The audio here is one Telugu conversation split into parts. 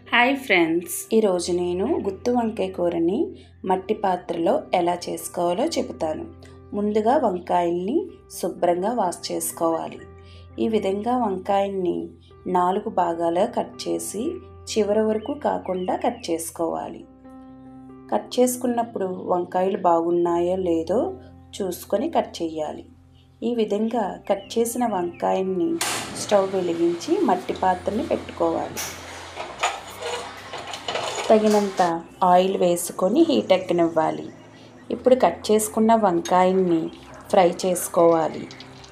హాయ్ ఫ్రెండ్స్, ఈరోజు నేను గుత్తి వంకాయ కూరని మట్టి పాత్రలో ఎలా చేసుకోవాలో చెబుతాను. ముందుగా వంకాయల్ని శుభ్రంగా వాష్ చేసుకోవాలి. ఈ విధంగా వంకాయల్ని 4 భాగాలుగా కట్ చేసి చివరి వరకు కాకుండా కట్ చేసుకోవాలి. కట్ చేసుకున్నప్పుడు వంకాయలు బాగున్నాయో లేదో చూసుకొని కట్ చేయాలి. ఈ విధంగా కట్ చేసిన వంకాయల్ని స్టవ్ వెలిగించి మట్టి పాత్రని పెట్టుకోవాలి. తగినంత ఆయిల్ వేసుకొని హీట్ ఎక్కనివ్వాలి. ఇప్పుడు కట్ చేసుకున్న వంకాయల్ని ఫ్రై చేసుకోవాలి.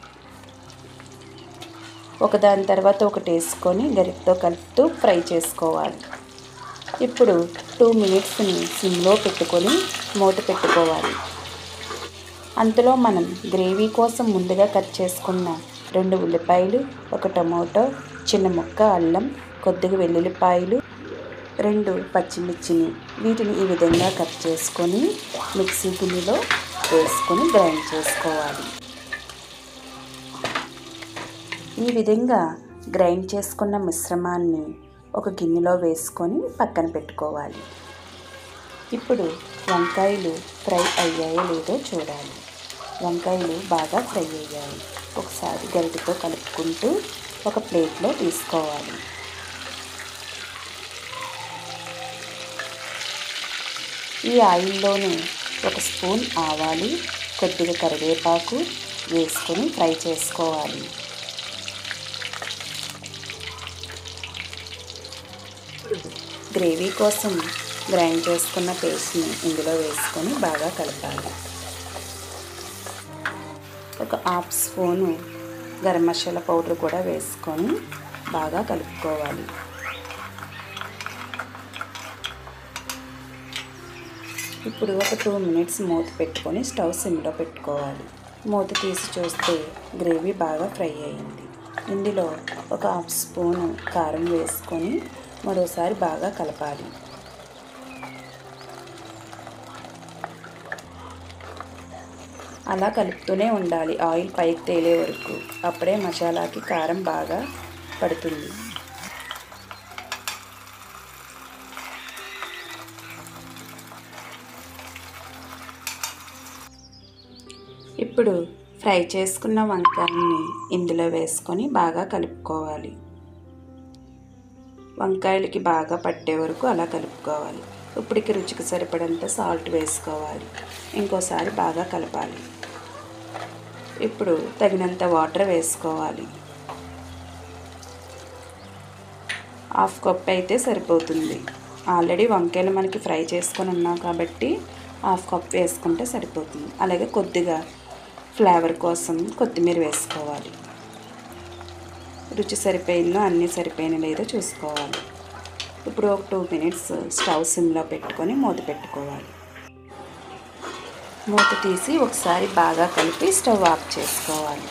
ఒకదాని తర్వాత ఒకటి వేసుకొని గరిటెతో కలుపుతూ ఫ్రై చేసుకోవాలి. ఇప్పుడు 2 మినిట్స్ని సిమ్లో పెట్టుకొని మూత పెట్టుకోవాలి. అంతలో మనం గ్రేవీ కోసం ముందుగా కట్ చేసుకున్న 2 ఉల్లిపాయలు, 1 టమోటో, చిన్న ముక్క అల్లం, కొద్దిగా వెల్లుల్లిపాయలు, 2 పచ్చిమిర్చిని వీటిని ఈ విధంగా కట్ చేసుకొని మిక్సీ గిన్నెలో వేసుకొని గ్రైండ్ చేసుకోవాలి. ఈ విధంగా గ్రైండ్ చేసుకున్న మిశ్రమాన్ని ఒక గిన్నెలో వేసుకొని పక్కన పెట్టుకోవాలి. ఇప్పుడు వంకాయలు ఫ్రై అయ్యాయో లేదో చూడాలి. వంకాయలు బాగా ఫ్రై అయ్యాయి. ఒకసారి గరిటెతో కలుపుకుంటూ ఒక ప్లేట్లో తీసుకోవాలి. ఈ ఆయిల్లోనే 1 స్పూన్ ఆవాలు, కొద్దిగా కరివేపాకు వేసుకొని ఫ్రై చేసుకోవాలి. గ్రేవీ కోసం గ్రైండ్ చేసుకున్న పేస్ట్ని ఇందులో వేసుకొని బాగా కలపాలి. 1/2 స్పూను గరం మసాలా పౌడర్ కూడా వేసుకొని బాగా కలుపుకోవాలి. ఇప్పుడు ఒక 2 మినిట్స్ మూత పెట్టుకొని స్టవ్ సిమ్లో పెట్టుకోవాలి. మూత తీసి చూస్తే గ్రేవీ బాగా ఫ్రై అయింది. ఇందులో 1/2 స్పూను కారం వేసుకొని మరోసారి బాగా కలపాలి. అలా కలుపుతూనే ఉండాలి ఆయిల్ పైకి తేలే వరకు. అప్పుడే మసాలాకి కారం బాగా పడుతుంది. ఇప్పుడు ఫ్రై చేసుకున్న వంకాయల్ని ఇందులో వేసుకొని బాగా కలుపుకోవాలి. వంకాయలకి బాగా పట్టే వరకు అలా కలుపుకోవాలి. ఇప్పటికి రుచికి సరిపడంత సాల్ట్ వేసుకోవాలి. ఇంకోసారి బాగా కలపాలి. ఇప్పుడు తగినంత వాటర్ వేసుకోవాలి. 1/2 కప్ అయితే సరిపోతుంది. ఆల్రెడీ వంకాయలు మనకి ఫ్రై చేసుకొని ఉన్నాం కాబట్టి 1/2 కప్ వేసుకుంటే సరిపోతుంది. అలాగే కొద్దిగా ఫ్లేవర్ కోసం కొత్తిమీర వేసుకోవాలి. రుచి సరిపోయిందో అన్నీ సరిపోయిన లేదో చూసుకోవాలి. ఇప్పుడు ఒక 2 మినిట్స్ స్టవ్ సిమ్లో పెట్టుకొని మూత పెట్టుకోవాలి. మూత తీసి ఒకసారి బాగా కలిపి స్టవ్ ఆఫ్ చేసుకోవాలి.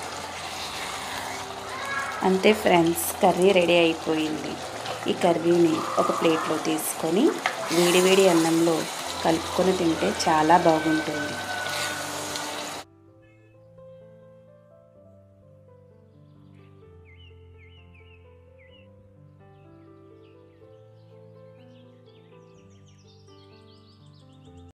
అంతే ఫ్రెండ్స్, కర్రీ రెడీ అయిపోయింది. ఈ కర్రీని ఒక ప్లేట్లో తీసుకొని వేడివేడి అన్నంలో కలుపుకొని తింటే చాలా బాగుంటుంది.